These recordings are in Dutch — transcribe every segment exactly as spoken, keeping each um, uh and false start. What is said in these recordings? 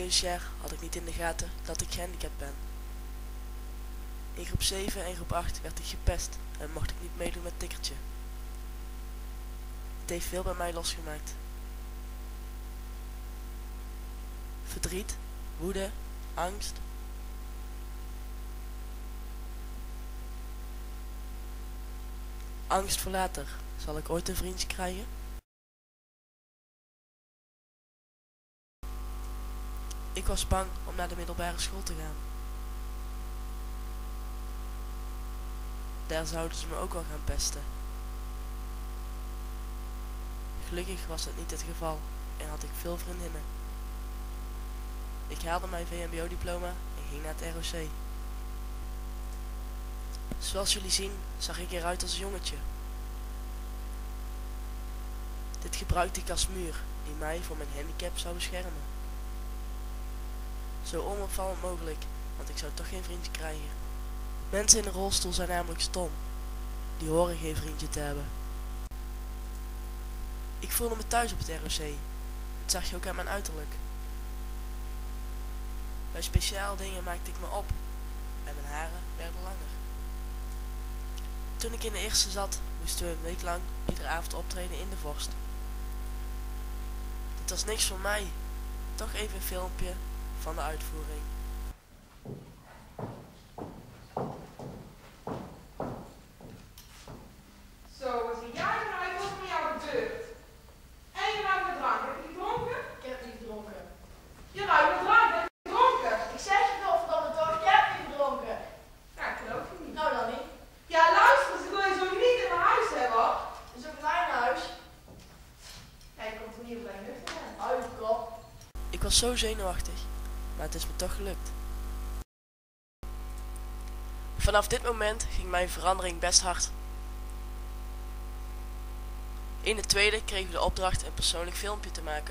eerste jaar had ik niet in de gaten dat ik gehandicapt ben. In groep zeven en groep acht werd ik gepest en mocht ik niet meedoen met tikkertje. Het heeft veel bij mij losgemaakt. Verdriet, woede, angst. Angst voor later. Zal ik ooit een vriendje krijgen? Ik was bang om naar de middelbare school te gaan. Daar zouden ze me ook al gaan pesten. Gelukkig was dat niet het geval en had ik veel vriendinnen. Ik haalde mijn V M B O-diploma en ging naar het R O C. Zoals jullie zien zag ik eruit als een jongetje. Dit gebruikte ik als muur die mij voor mijn handicap zou beschermen. Zo onopvallend mogelijk, want ik zou toch geen vriendje krijgen. Mensen in een rolstoel zijn namelijk stom. Die horen geen vriendje te hebben. Ik voelde me thuis op het R O C. Dat zag je ook aan mijn uiterlijk. Bij speciale dingen maakte ik me op en mijn haren werden langer. Toen ik in de eerste zat, moesten we een week lang iedere avond optreden in de vorst. Dit was niks voor mij. Toch even een filmpje van de uitvoering. Zo, wat zie jij eruit? Wat van jou gebeurd? En je ruikt met drank. Heb je gedronken? Ik heb niet gedronken. Je ruikt met drank. Heb je gedronken? Ik zeg je wel verdomme toch, ik heb niet gedronken. Ja, ik geloof je niet. Nou dan niet. Ja, luister, ze wil je zo niet in mijn huis hebben, hoor. Dat is ook mijn huis. Jij komt er niet op mijn nuchter aan. Hou je kop. Ik was zo zenuwachtig, maar het is me toch gelukt. Vanaf dit moment ging mijn verandering best hard. In het tweede kregen we de opdracht een persoonlijk filmpje te maken.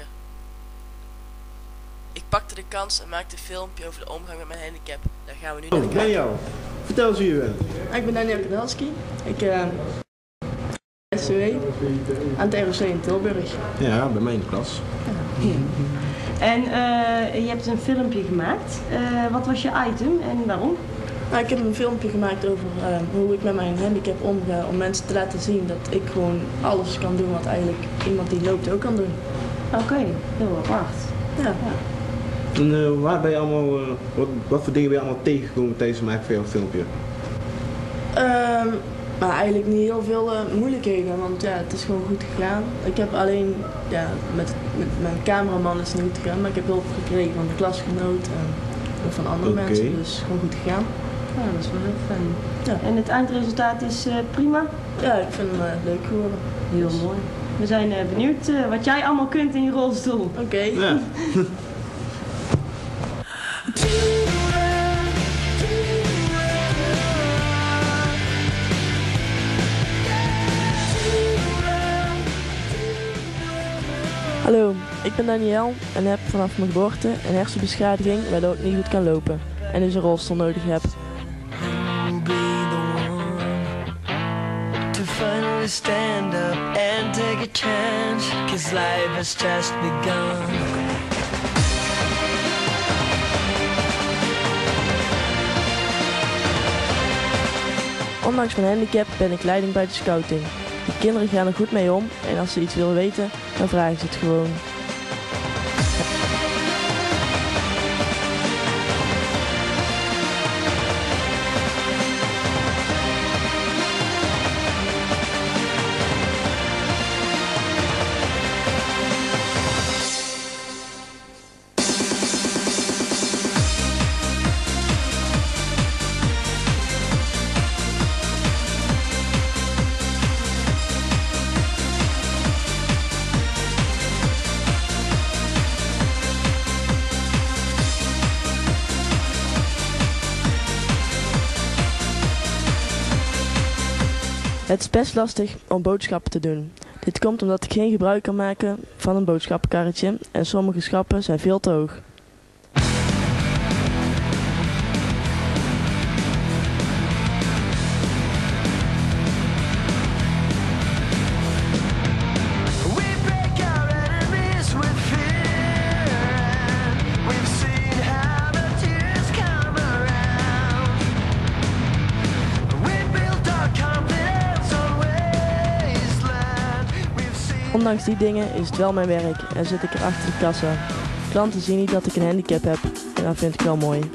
Ik pakte de kans en maakte een filmpje over de omgang met mijn handicap. Daar gaan we nu naar Oh, kijken. ben jou. Vertel eens wie je bent. Ik ben Daniel Kadelski. Ik uh, S C W aan het R O C in Tilburg. Ja, bij mij in de klas. Ja. En uh, je hebt een filmpje gemaakt. Uh, wat was je item en waarom? Nou, ik heb een filmpje gemaakt over uh, hoe ik met mijn handicap omga. Om mensen te laten zien dat ik gewoon alles kan doen wat eigenlijk iemand die loopt ook kan doen. Oké, okay, heel apart. Ja. ja. En uh, waar ben je allemaal, uh, wat, wat voor dingen ben je allemaal tegengekomen tijdens het maken van jouw filmpje? Um, maar eigenlijk niet heel veel uh, moeilijkheden, want ja, het is gewoon goed gegaan. Ik heb alleen, ja, met, met mijn cameraman is het niet goed gegaan, maar ik heb hulp gekregen van de klasgenoot en van andere okay. mensen, dus gewoon goed gegaan. Ja, dat is wel heel fijn. Ja. En het eindresultaat is uh, prima? Ja, ik vind hem uh, leuk geworden. Heel dus. Mooi. We zijn uh, benieuwd uh, wat jij allemaal kunt in je rolstoel. Oké. Okay. Ja. Hallo, ik ben Daniel en heb vanaf mijn geboorte een hersenbeschadiging waardoor ik niet goed kan lopen en dus een rolstoel nodig heb. Stand up and take a chance, 'cause life has just begun. Ondanks mijn handicap ben ik leiding bij de scouting. De kinderen gaan er goed mee om en als ze iets willen weten, dan vragen ze het gewoon. Het is best lastig om boodschappen te doen. Dit komt omdat ik geen gebruik kan maken van een boodschappenkarretje en sommige schappen zijn veel te hoog. We break our enemies with fear, and we've seen Ondanks die dingen is het wel mijn werk en zit ik er achter de kassa. Klanten zien niet dat ik een handicap heb en dat vind ik wel mooi.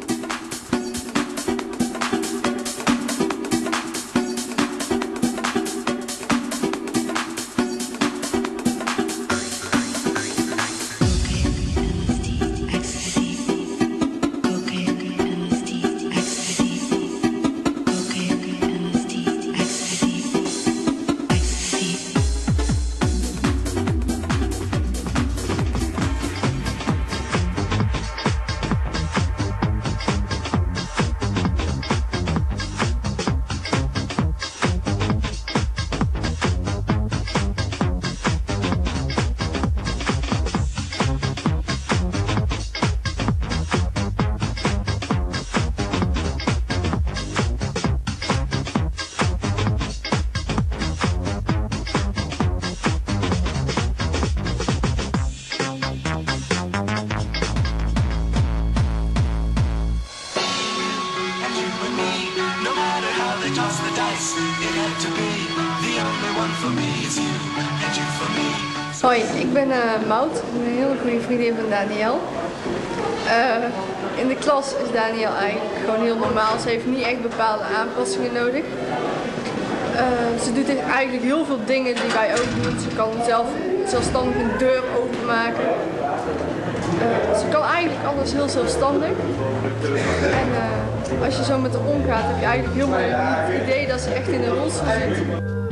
Hoi, ik ben uh, Maud, ik ben een hele goede vriendin van Daniel. Uh, in de klas is Daniel eigenlijk gewoon heel normaal. Ze heeft niet echt bepaalde aanpassingen nodig. Uh, ze doet eigenlijk heel veel dingen die wij ook doen. Ze kan zelf, zelfstandig een deur openmaken. Uh, ze kan eigenlijk alles heel zelfstandig. En uh, als je zo met haar omgaat, heb je eigenlijk helemaal niet het idee dat ze echt in een rolstoel zit.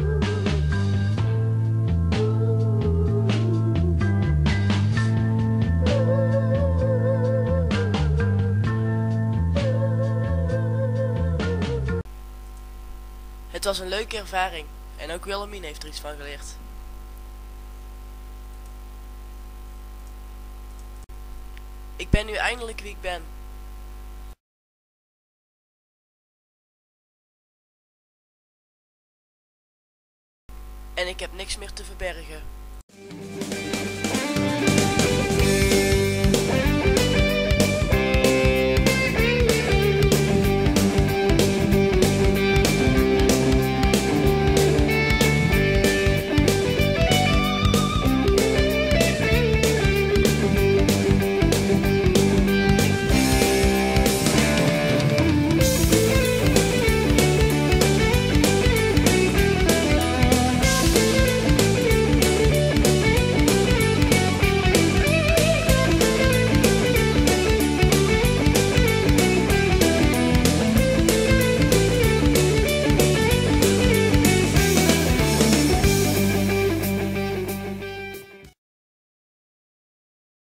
Het was een leuke ervaring en ook Wilhelmine heeft er iets van geleerd. Ik ben nu eindelijk wie ik ben. En ik heb niks meer te verbergen.